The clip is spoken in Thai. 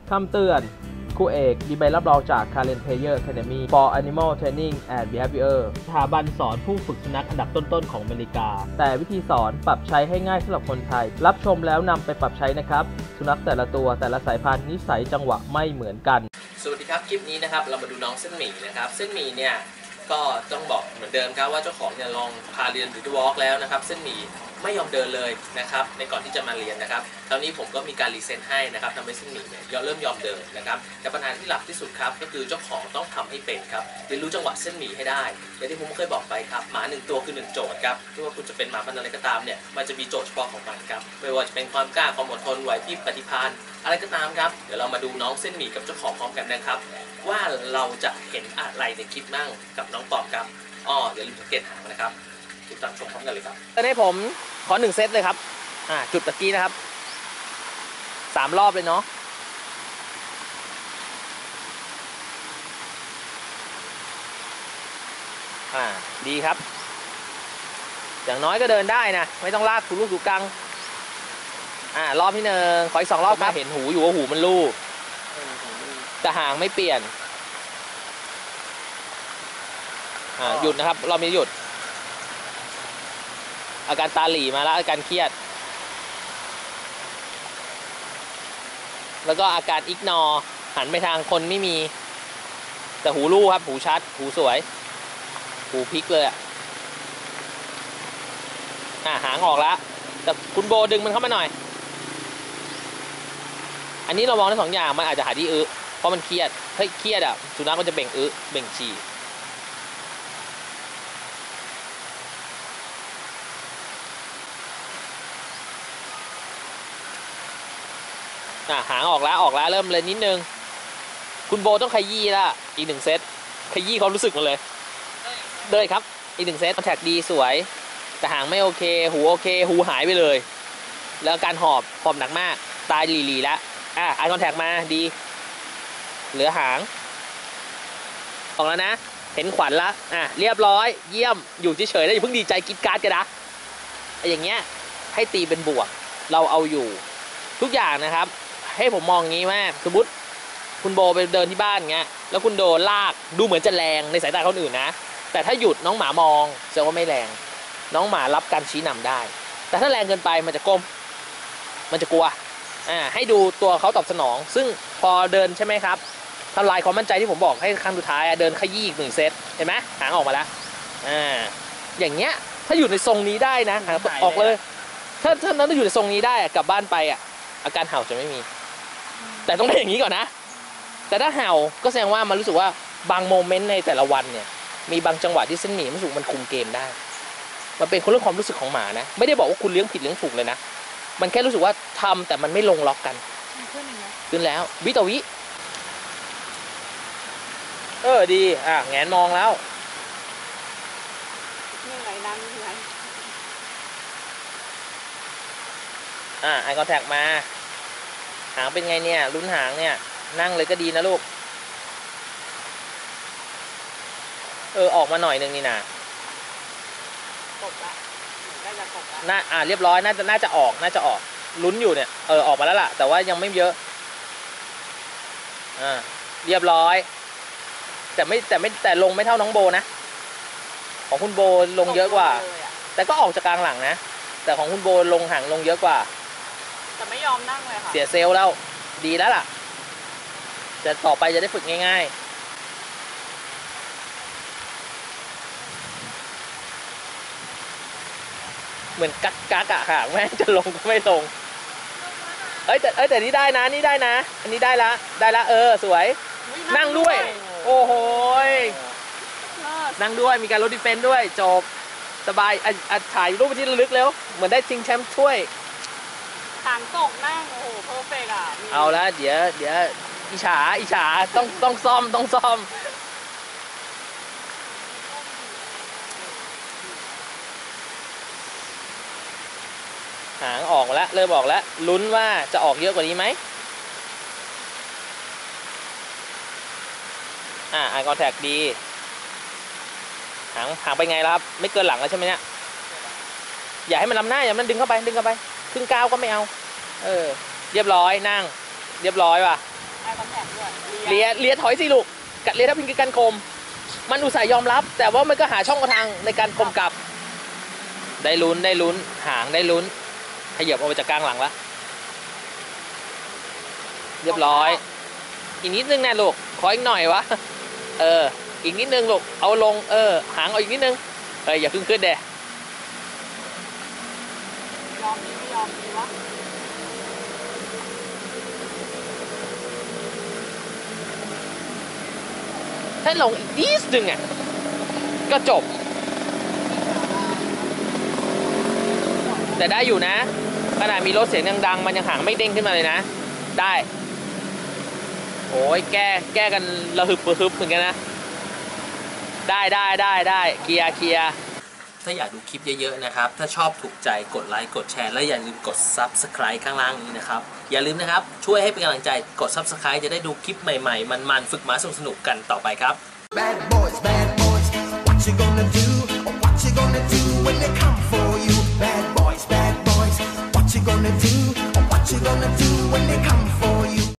คำเตือนครูเอกมีใบรับรองจาก Karen Player Academy for Animal Training and Behavior สถาบันสอนผู้ฝึกสุนัขอันดับต้นๆของอเมริกาแต่วิธีสอนปรับใช้ให้ง่ายสำหรับคนไทยรับชมแล้วนำไปปรับใช้นะครับสุนัขแต่ละตัวแต่ละสายพันธุ์นิสัยจังหวะไม่เหมือนกันสวัสดีครับคลิปนี้นะครับเรามาดูน้องเส้นหมี่นะครับเส้นหมี่เนี่ยก็ต้องบอกเหมือนเดิมครับว่าเจ้าของเนี่ยลองพาเรียนหรือวอล์กแล้วนะครับเส้นหมี่ไม่ยอมเดินเลยนะครับในก่อนที่จะมาเรียนนะครับตอนนี้ผมก็มีการรีเซ็ตให้นะครับทำให้เส้นหมี่เนี่ยเริ่มยอมเดินนะครับแต่ปัญหาที่หลักที่สุดครับก็คือเจ้าของต้องทำให้เป็นครับเรียนรู้จังหวะเส้นหมี่ให้ได้อย่างที่ผมเคยบอกไปครับหมา1ตัวคือ1โจทย์ครับไม่ว่าคุณจะเป็นหมาพันธุ์อะไรก็ตามเนี่ยมันจะมีโจทย์เฉพาะของมันครับไม่ว่าจะเป็นความกล้าความอดทนไหวพริบปฏิภาณอะไรก็ตามครับเดี๋ยวเรามาดูน้องเส้นหมี่กับเจ้าของพร้อมกันนะครับว่าเราจะเห็นอะไรในคลิปนั่งกับน้องปอมครับอย่าลืมสังเกตหางนะครับติดตามชมพร้อมกันเลยครับตอนนี้ผมขอ1เซตเลยครับจุดตะกี้นะครับ3รอบเลยเนาะดีครับอย่างน้อยก็เดินได้นะไม่ต้องลากถูลูกถูกังรอบที่1ขออีก2รอบครับเห็นหูอยู่ว่าหูมันลูกแต่หางไม่เปลี่ยนหยุดนะครับรอบนี้หยุดอาการตาหลีมาแล้วอาการเครียดแล้วก็อาการอิกนอหันไปทางคนไม่มีแต่หูลู่ครับหูชัดหูสวยหูพลิกเลยหางออกแล้วแต่คุณโบดึงมันเข้ามาหน่อยอันนี้เรามองได้2อย่างมันอาจจะหาที่เพราะมันเครียดเครียดสุนัขมันจะเบ่งเบ่งฉี่หางออกแล้วเริ่มเลยนิดนึงคุณโบต้องขยี้ละอีก1เซตขยี้ความรู้สึกมาเลยครับอีก1เซตคอนแทคดีสวยแต่หางไม่โอเคหูโอเคหูหายไปเลยแล้วการหอบหนักมากตายหลีแล้วไอคอนแทคมาดีเหลือหางออกแล้วนะเห็นขวัญละเรียบร้อยเยี่ยมอยู่เฉยๆแล้วอย่าเพิ่งดีใจกิ๊ดการ์ดกันนะอย่างเงี้ยให้ตีเป็นบวกเราเอาอยู่ทุกอย่างนะครับให้ผมมองงี้ว่าสมมติคุณโบไปเดินที่บ้านเงี้ยแล้วคุณโดนลากดูเหมือนจะแรงในสายตาคนอื่นนะแต่ถ้าหยุดน้องหมามองแสดงว่าไม่แรงน้องหมารับการชี้นำได้แต่ถ้าแรงเกินไปมันจะก้มมันจะกลัวให้ดูตัวเขาตอบสนองซึ่งพอเดินใช่ไหมครับทำลายความมั่นใจที่ผมบอกให้ครั้งสุดท้ายเดินขยี้อีก1เซตเห็นไหมหางออกมาแล้วอย่างเงี้ยถ้าอยู่ในทรงนี้ได้นะหางออกเลยถ้านั้นอยู่ในทรงนี้ได้กลับบ้านไปอาการเห่าจะไม่มีแต่ต้องได้อย่างนี้ก่อนนะแต่ถ้าเห่าก็แสดงว่ามันรู้สึกว่าบางโมเมนต์ในแต่ละวันเนี่ยมีบางจังหวะที่เส้นหมี่รู้สึกมันคุมเกมได้มันเป็นเรื่องความรู้สึกของหมานะไม่ได้บอกว่าคุณเลี้ยงผิดเลี้ยงถูกเลยนะมันแค่รู้สึกว่าทำแต่มันไม่ลงล็อกกันขึ้นแล้ววิต่อวิดีแงนมองแล้วไอคอนแทคมาหางเป็นไงเนี่ยลุ้นหางเนี่ยนั่งเลยก็ดีนะลูกออกมาหน่อยนึงนี่นะกบละน่าจะกบละเรียบร้อยน่าจะออกลุ้นอยู่เนี่ยออกมาแล้วล่ะแต่ว่ายังไม่เยอะเรียบร้อยแต่ลงไม่เท่าน้องโบนะของคุณโบลงเยอะกว่าแต่ก็ออกจากกลางหลังนะแต่ของคุณโบลงหางลงเยอะกว่าแต่ไม่ยอมนั่งเลยค่ะเสียเซลล์แล้วดีแล้วล่ะจะต่อไปจะได้ฝึกง่ายๆเหมือนกักหางแม่งจะลงก็ไม่ลงแต่นี่ได้นะอันนี้ได้ละสวยนั่งด้วยโอ้โหนั่งด้วยมีการลดดิเฟนซ์ด้วยจบสบายถ่ายรูปที่ระลึกแล้วเหมือนได้ชิงแชมป์ถ้วยหางตกนั่งโอ้โหเพอร์เฟกต์เอาละเดี๋ยวอิจฉาต้องซ่อมหางออกมาแล้วเริ่มออกแล้วลุ้นว่าจะออกเยอะกว่านี้ไหมไอคอนแทคดีหางไปไงแล้วครับไม่เกินหลังแล้วใช่ไหมเนี่ยอย่าให้มันล้ำหน้าอย่ามันดึงเข้าไปครึ่งก้าวก็ไม่เอาเรียบร้อยนั่งเรียบร้อยว่ะได้คอนแทคด้วยเลียถอยสิลูกกัดเลียถ้าพิงคือการคมมันอุตส่าห์ยอมรับ แต่ว่ามันก็หาช่องทางในการคมกลับได้ลุ้นหางได้ลุ้นขยับออกมาจากกลางหลังละเรียบร้อยอีกนิดนึงนะลูกขออีกหน่อยวะอีกนิดนึงลูกเอาลงหางเอาอีกนิดนึงอย่าขึ้นเด้ยอมดีไม่ยอมดีวะถ้าลงอีกนิดนึงก็จบแต่ได้อยู่นะขนาดมีรถเสียงดังๆมันยังหางไม่เด้งขึ้นมาเลยนะได้โอ้ยแก้กันระหึบเหมือนกันนะได้เคลียร์ถ้าอยากดูคลิปเยอะๆนะครับถ้าชอบถูกใจกดไลค์กดแชร์และอย่าลืมกด Subscribe ข้างล่างนี้นะครับอย่าลืมนะครับช่วยให้เป็นกำลังใจกด Subscribe จะได้ดูคลิปใหม่ๆมันๆฝึกม้าสนุกๆกันต่อไปครับ Bad boys, what you gonna do?